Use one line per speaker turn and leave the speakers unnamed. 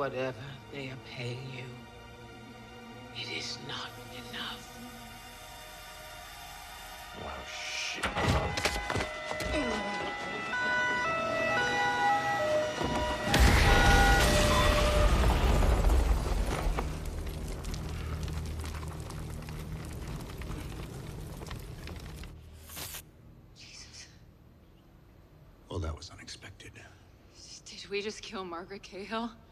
whatever they are paying you, it is not enough.
Oh, shit.
Jesus.
Well, that was unexpected.
Did we just kill Margaret Cahill?